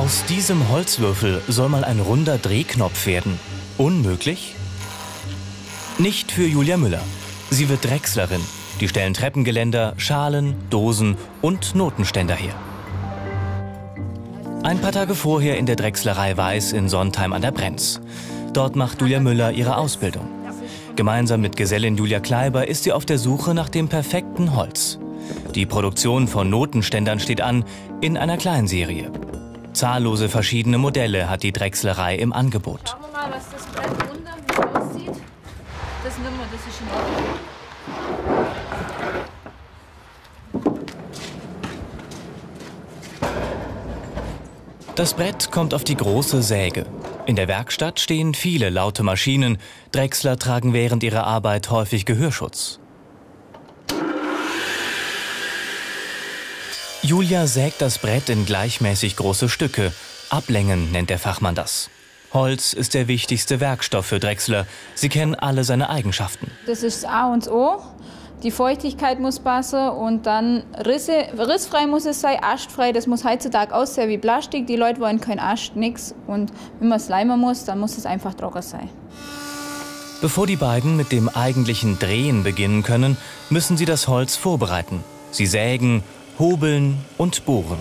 Aus diesem Holzwürfel soll mal ein runder Drehknopf werden. Unmöglich? Nicht für Julia Müller. Sie wird Drechslerin. Die stellen Treppengeländer, Schalen, Dosen und Notenständer her. Ein paar Tage vorher in der Drechslerei Weiß in Sontheim an der Brenz. Dort macht Julia Müller ihre Ausbildung. Gemeinsam mit Gesellin Julia Kleiber ist sie auf der Suche nach dem perfekten Holz. Die Produktion von Notenständern steht an, in einer Kleinserie. Zahllose verschiedene Modelle hat die Drechslerei im Angebot. Schauen wir mal, was das Brett unten aussieht. Das nehmen wir, das ist in Ordnung. Das Brett kommt auf die große Säge. In der Werkstatt stehen viele laute Maschinen. Drechsler tragen während ihrer Arbeit häufig Gehörschutz. Julia sägt das Brett in gleichmäßig große Stücke. Ablängen nennt der Fachmann das. Holz ist der wichtigste Werkstoff für Drechsler. Sie kennen alle seine Eigenschaften. Das ist das A und O. Die Feuchtigkeit muss passen und dann rissfrei muss es sein, astfrei. Das muss heutzutage aussehen wie Plastik. Die Leute wollen kein Ast, nichts. Und wenn man es leimen muss, dann muss es einfach trocken sein. Bevor die beiden mit dem eigentlichen Drehen beginnen können, müssen sie das Holz vorbereiten. Sie sägen, hobeln und bohren.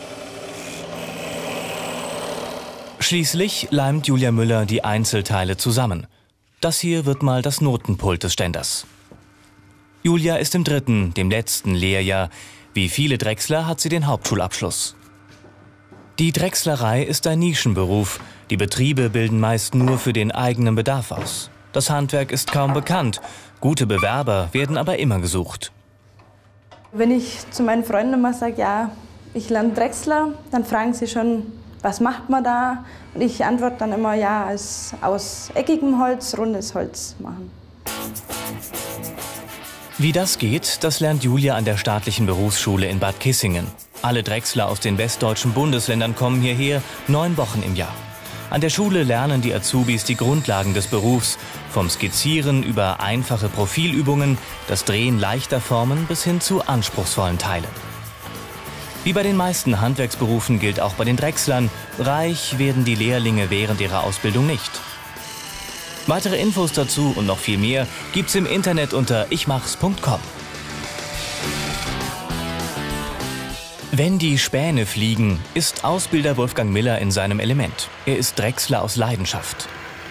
Schließlich leimt Julia Müller die Einzelteile zusammen. Das hier wird mal das Notenpult des Ständers. Julia ist im 3., dem letzten Lehrjahr. Wie viele Drechsler hat sie den Hauptschulabschluss. Die Drechslerei ist ein Nischenberuf. Die Betriebe bilden meist nur für den eigenen Bedarf aus. Das Handwerk ist kaum bekannt. Gute Bewerber werden aber immer gesucht. Wenn ich zu meinen Freunden immer sage, ja, ich lerne Drechsler, dann fragen sie schon, was macht man da? Und ich antworte dann immer, ja, aus eckigem Holz rundes Holz machen. Wie das geht, das lernt Julia an der staatlichen Berufsschule in Bad Kissingen. Alle Drechsler aus den westdeutschen Bundesländern kommen hierher, 9 Wochen im Jahr. An der Schule lernen die Azubis die Grundlagen des Berufs, vom Skizzieren über einfache Profilübungen, das Drehen leichter Formen bis hin zu anspruchsvollen Teilen. Wie bei den meisten Handwerksberufen gilt auch bei den Drechslern, reich werden die Lehrlinge während ihrer Ausbildung nicht. Weitere Infos dazu und noch viel mehr gibt's im Internet unter ichmachs.com. Wenn die Späne fliegen, ist Ausbilder Wolfgang Miller in seinem Element. Er ist Drechsler aus Leidenschaft.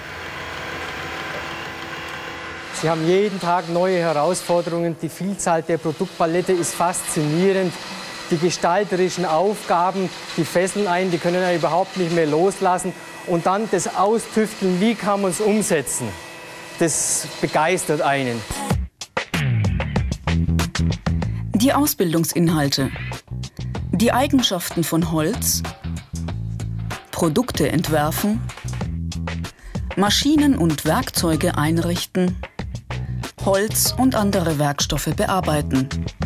Sie haben jeden Tag neue Herausforderungen. Die Vielzahl der Produktpalette ist faszinierend. Die gestalterischen Aufgaben, die fesseln einen, die können einen überhaupt nicht mehr loslassen. Und dann das Austüfteln, wie kann man es umsetzen, das begeistert einen. Die Ausbildungsinhalte, die Eigenschaften von Holz, Produkte entwerfen, Maschinen und Werkzeuge einrichten, Holz und andere Werkstoffe bearbeiten.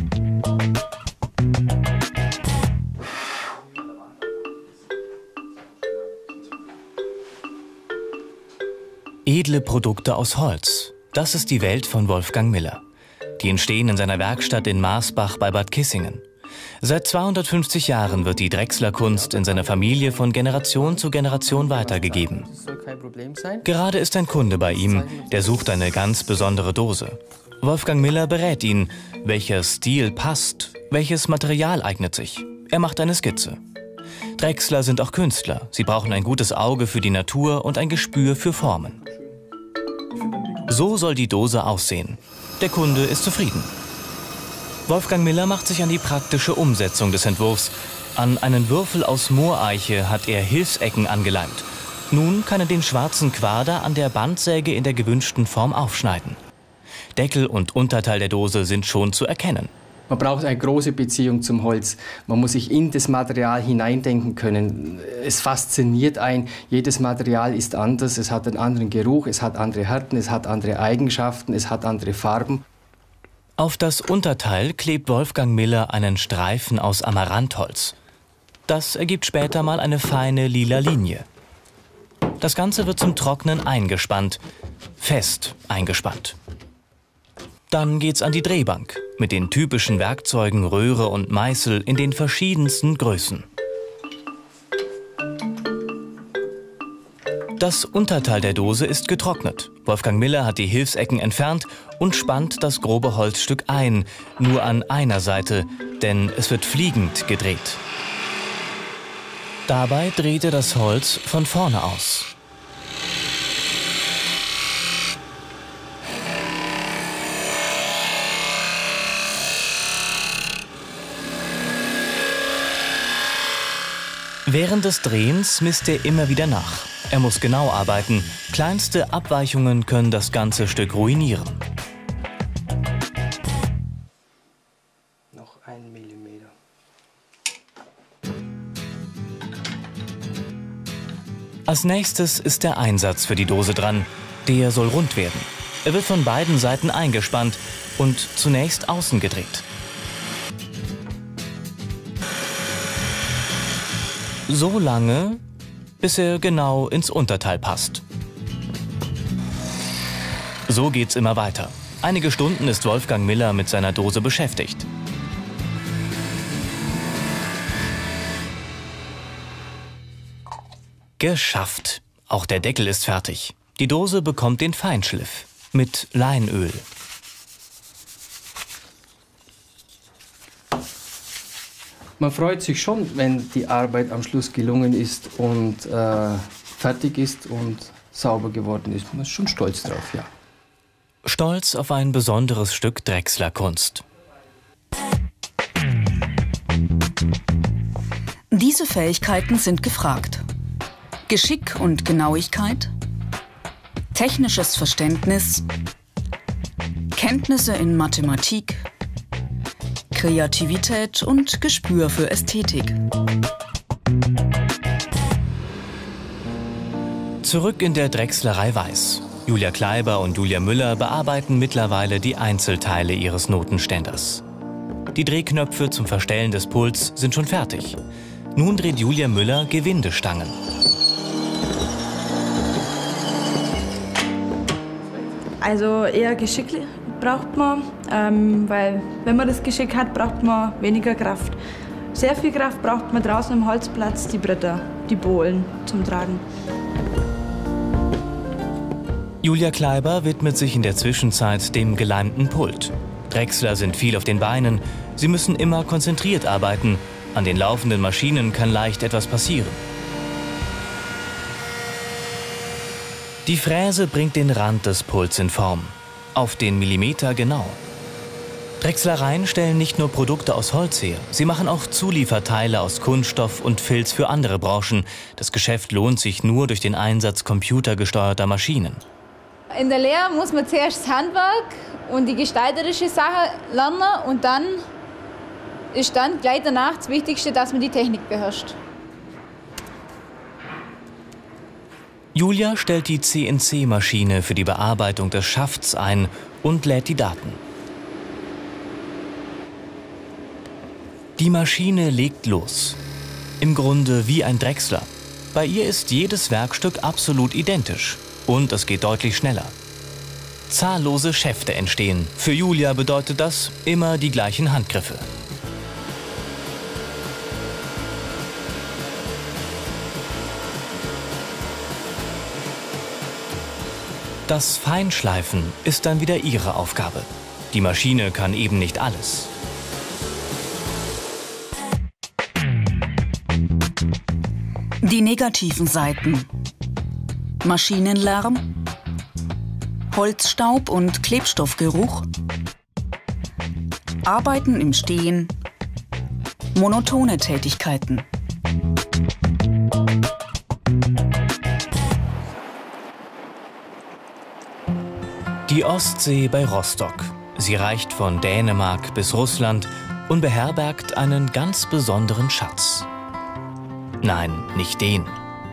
Edle Produkte aus Holz. Das ist die Welt von Wolfgang Miller. Die entstehen in seiner Werkstatt in Marsbach bei Bad Kissingen. Seit 250 Jahren wird die Drechslerkunst in seiner Familie von Generation zu Generation weitergegeben. Gerade ist ein Kunde bei ihm, der sucht eine ganz besondere Dose. Wolfgang Miller berät ihn, welcher Stil passt, welches Material eignet sich. Er macht eine Skizze. Drechsler sind auch Künstler. Sie brauchen ein gutes Auge für die Natur und ein Gespür für Formen. So soll die Dose aussehen. Der Kunde ist zufrieden. Wolfgang Miller macht sich an die praktische Umsetzung des Entwurfs. An einen Würfel aus Mooreiche hat er Hilfsecken angeleimt. Nun kann er den schwarzen Quader an der Bandsäge in der gewünschten Form aufschneiden. Deckel und Unterteil der Dose sind schon zu erkennen. Man braucht eine große Beziehung zum Holz. Man muss sich in das Material hineindenken können. Es fasziniert einen. Jedes Material ist anders. Es hat einen anderen Geruch, es hat andere Härten, es hat andere Eigenschaften, es hat andere Farben. Auf das Unterteil klebt Wolfgang Miller einen Streifen aus Amarantholz. Das ergibt später mal eine feine lila Linie. Das Ganze wird zum Trocknen eingespannt. Fest eingespannt. Dann geht's an die Drehbank mit den typischen Werkzeugen Röhre und Meißel in den verschiedensten Größen. Das Unterteil der Dose ist getrocknet. Wolfgang Miller hat die Hilfsecken entfernt und spannt das grobe Holzstück ein, nur an einer Seite, denn es wird fliegend gedreht. Dabei dreht er das Holz von vorne aus. Während des Drehens misst er immer wieder nach. Er muss genau arbeiten. Kleinste Abweichungen können das ganze Stück ruinieren. Noch 1 Millimeter. Als nächstes ist der Einsatz für die Dose dran. Der soll rund werden. Er wird von beiden Seiten eingespannt und zunächst außen gedreht. So lange, bis er genau ins Unterteil passt. So geht's immer weiter. Einige Stunden ist Wolfgang Miller mit seiner Dose beschäftigt. Geschafft! Auch der Deckel ist fertig. Die Dose bekommt den Feinschliff mit Leinöl. Man freut sich schon, wenn die Arbeit am Schluss gelungen ist und fertig ist und sauber geworden ist. Man ist schon stolz drauf, ja. Stolz auf ein besonderes Stück Drechslerkunst. Diese Fähigkeiten sind gefragt. Geschick und Genauigkeit, technisches Verständnis, Kenntnisse in Mathematik, Kreativität und Gespür für Ästhetik. Zurück in der Drechslerei Weiß. Julia Kleiber und Julia Müller bearbeiten mittlerweile die Einzelteile ihres Notenständers. Die Drehknöpfe zum Verstellen des Pults sind schon fertig. Nun dreht Julia Müller Gewindestangen. Also eher Geschick braucht man, weil wenn man das Geschick hat, braucht man weniger Kraft. Sehr viel Kraft braucht man draußen am Holzplatz, die Bretter, die Bohlen zum Tragen. Julia Kleiber widmet sich in der Zwischenzeit dem geleimten Pult. Drechsler sind viel auf den Beinen, sie müssen immer konzentriert arbeiten. An den laufenden Maschinen kann leicht etwas passieren. Die Fräse bringt den Rand des Pults in Form. Auf den Millimeter genau. Drechslereien stellen nicht nur Produkte aus Holz her, sie machen auch Zulieferteile aus Kunststoff und Filz für andere Branchen. Das Geschäft lohnt sich nur durch den Einsatz computergesteuerter Maschinen. In der Lehre muss man zuerst das Handwerk und die gestalterische Sache lernen und dann ist dann gleich danach das Wichtigste, dass man die Technik beherrscht. Julia stellt die CNC-Maschine für die Bearbeitung des Schafts ein und lädt die Daten. Die Maschine legt los. Im Grunde wie ein Drechsler. Bei ihr ist jedes Werkstück absolut identisch und es geht deutlich schneller. Zahllose Schäfte entstehen. Für Julia bedeutet das immer die gleichen Handgriffe. Das Feinschleifen ist dann wieder ihre Aufgabe. Die Maschine kann eben nicht alles. Die negativen Seiten: Maschinenlärm, Holzstaub und Klebstoffgeruch, Arbeiten im Stehen, monotone Tätigkeiten. Die Ostsee bei Rostock. Sie reicht von Dänemark bis Russland und beherbergt einen ganz besonderen Schatz. Nein, nicht den.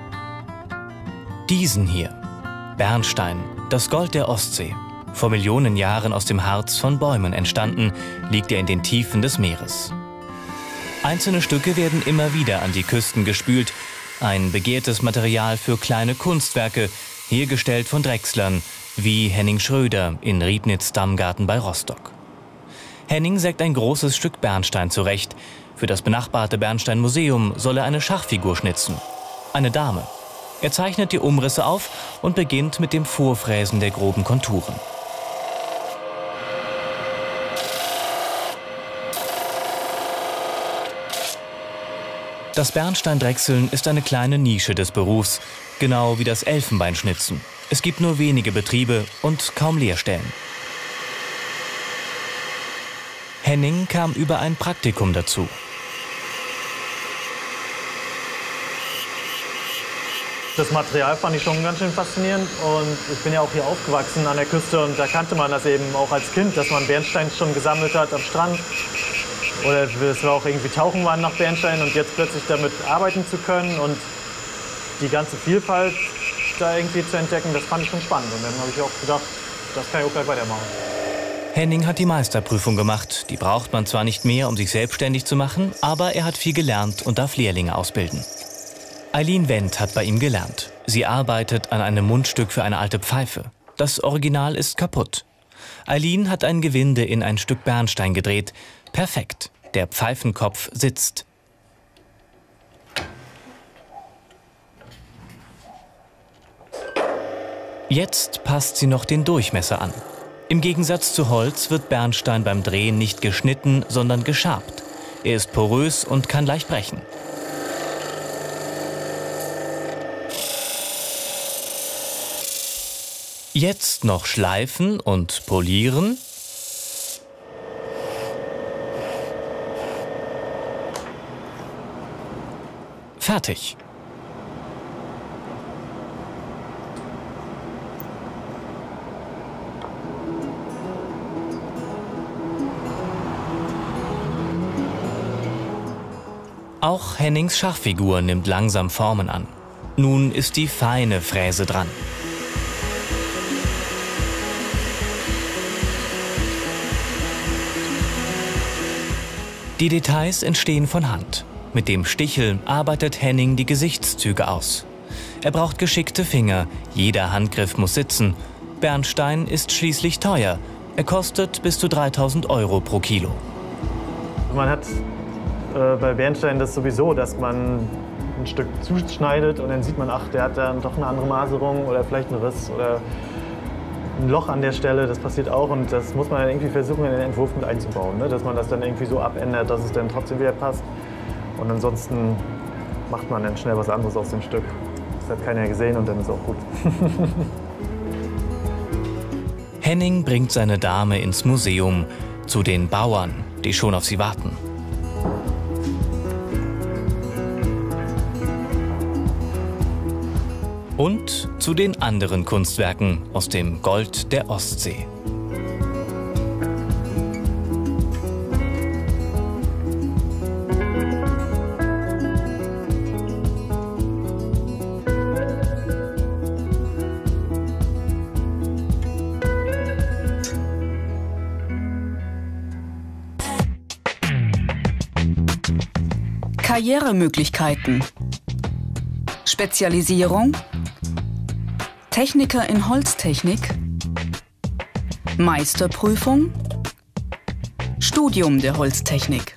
Diesen hier. Bernstein, das Gold der Ostsee. Vor Millionen Jahren aus dem Harz von Bäumen entstanden, liegt er in den Tiefen des Meeres. Einzelne Stücke werden immer wieder an die Küsten gespült. Ein begehrtes Material für kleine Kunstwerke, hergestellt von Drechslern, wie Henning Schröder in Riebnitz-Dammgarten bei Rostock. Henning sägt ein großes Stück Bernstein zurecht. Für das benachbarte Bernstein-Museum soll er eine Schachfigur schnitzen. Eine Dame. Er zeichnet die Umrisse auf und beginnt mit dem Vorfräsen der groben Konturen. Das Bernsteindrechseln ist eine kleine Nische des Berufs, genau wie das Elfenbeinschnitzen. Es gibt nur wenige Betriebe und kaum Lehrstellen. Henning kam über ein Praktikum dazu. Das Material fand ich schon ganz schön faszinierend und ich bin ja auch hier aufgewachsen an der Küste und da kannte man das eben auch als Kind, dass man Bernstein schon gesammelt hat am Strand. Oder dass wir auch irgendwie tauchen waren nach Bernstein und jetzt plötzlich damit arbeiten zu können und die ganze Vielfalt da irgendwie zu entdecken, das fand ich schon spannend. Und dann habe ich auch gedacht, das kann ich auch gleich weitermachen. Henning hat die Meisterprüfung gemacht. Die braucht man zwar nicht mehr, um sich selbstständig zu machen, aber er hat viel gelernt und darf Lehrlinge ausbilden. Eileen Wendt hat bei ihm gelernt. Sie arbeitet an einem Mundstück für eine alte Pfeife. Das Original ist kaputt. Eileen hat ein Gewinde in ein Stück Bernstein gedreht. Perfekt. Der Pfeifenkopf sitzt. Jetzt passt sie noch den Durchmesser an. Im Gegensatz zu Holz wird Bernstein beim Drehen nicht geschnitten, sondern geschabt. Er ist porös und kann leicht brechen. Jetzt noch schleifen und polieren. Fertig. Auch Hennings Schachfigur nimmt langsam Formen an. Nun ist die feine Fräse dran. Die Details entstehen von Hand. Mit dem Stichel arbeitet Henning die Gesichtszüge aus. Er braucht geschickte Finger, jeder Handgriff muss sitzen. Bernstein ist schließlich teuer. Er kostet bis zu 3.000 € pro Kilo. Man hat bei Bernstein das sowieso, dass man ein Stück zuschneidet und dann sieht man, ach, der hat dann doch eine andere Maserung oder vielleicht einen Riss oder ein Loch an der Stelle, das passiert auch und das muss man dann irgendwie versuchen, in den Entwurf mit einzubauen, ne? Dass man das dann irgendwie so abändert, dass es dann trotzdem wieder passt. Und ansonsten macht man dann schnell was anderes aus dem Stück. Das hat keiner gesehen und dann ist auch gut. Henning bringt seine Dame ins Museum, zu den Bauern, die schon auf sie warten. Und zu den anderen Kunstwerken aus dem Gold der Ostsee. Karrieremöglichkeiten. Spezialisierung. Techniker in Holztechnik. Meisterprüfung. Studium der Holztechnik.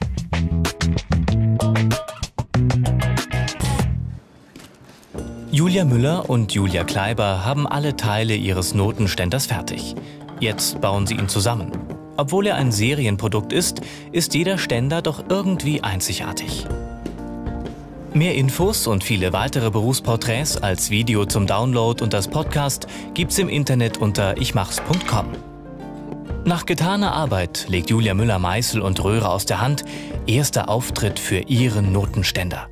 Julia Müller und Julia Kleiber haben alle Teile ihres Notenständers fertig. Jetzt bauen sie ihn zusammen. Obwohl er ein Serienprodukt ist, ist jeder Ständer doch irgendwie einzigartig. Mehr Infos und viele weitere Berufsporträts als Video zum Download und als Podcast gibt's im Internet unter ichmachs.com. Nach getaner Arbeit legt Julia Müller Meißel und Röhre aus der Hand. Erster Auftritt für ihren Notenständer.